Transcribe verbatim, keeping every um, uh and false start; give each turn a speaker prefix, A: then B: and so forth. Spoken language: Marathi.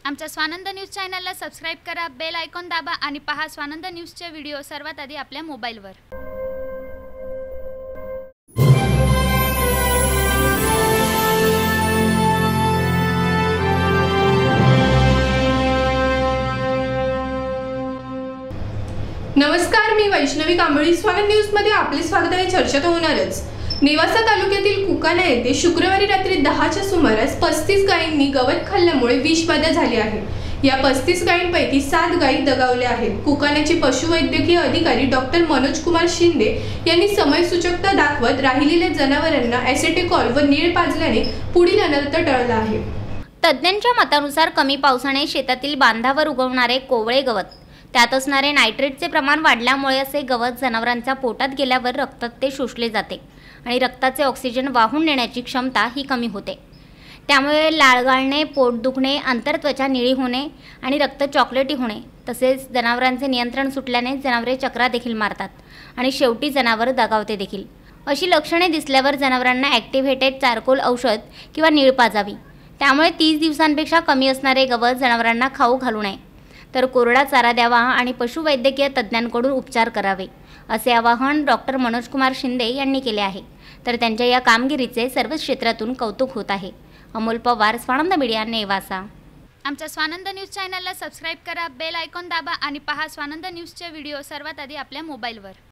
A: आमच्या स्वानंद न्यूज चॅनलला सबस्क्राइब करा, बेल आयकॉन दाबा आणि पहा स्वानंद न्यूजचे व्हिडिओ सर्वात आधी आपल्या मोबाईलवर।
B: नमस्कार, मी वैष्णवी कांबळी। स्वानंद न्यूज मध्ये आपले स्वागत आहे। चर्चा तर होणारच। नेवासा तालुक्यातील कुकाना येथे शुक्रवारी रात्री दहाच्या सुमारास पस्तीस गायींनी गवत खाल्ल्यामुळे विषबाधा झाली आहे। या पस्तीस गायींपैकी सात गायी दगावल्या आहेत। कुकानाचे पशुवैद्यकीय अधिकारी डॉक्टर मनोज कुमार शिंदे यांनी समयसूचकता दाखवत राहिलेल्या जनावरांना ॲसेटिकॉल व नीळ पाजल्याने पुढील अनर्थ टळला आहे।
C: तज्ज्ञांच्या मतानुसार कमी पावसाने शेतातील बांधावर उगवणारे कोवळे गवत, त्यात असणारे नायट्रेटचे प्रमाण वाढल्यामुळे असे गवत जनावरांच्या पोटात गेल्यावर रक्तात ते शोषले जाते आणि रक्ताचे ऑक्सिजन वाहून नेण्याची क्षमता ही कमी होते। त्यामुळे लाळ गाळणे, पोट दुखणे, अंतरत्वचा निळी होणे आणि रक्त चॉकलेटी होणे तसेच जनावरांचे नियंत्रण सुटल्याने जनावरे चक्रा देखील मारतात आणि शेवटी जनावर दगावते देखील। अशी लक्षणे दिसल्यावर जनावरांना ॲक्टिव्हेटेड चारकोल औषध किंवा नीळ पाजावी। त्यामुळे तीस दिवसांपेक्षा कमी असणारे गवत जनावरांना खाऊ घालू नये, तर कोरडा चारा द्यावा आणि पशुवैद्यकीय तज्ज्ञांकडून उपचार करावे, असे आवाहन डॉक्टर मनोज कुमार शिंदे यांनी केले आहे। तर त्यांच्या या कामगिरीचे सर्व क्षेत्रातून कौतुक होत आहे। अमोल पवार, स्वानंद मीडिया, नेवासा।
A: आमच्या स्वानंद न्यूज चॅनलला सबस्क्राइब करा, बेल आयकॉन दाबा आणि पहा स्वानंद न्यूजचे व्हिडिओ सर्वात आधी आपल्या मोबाईलवर।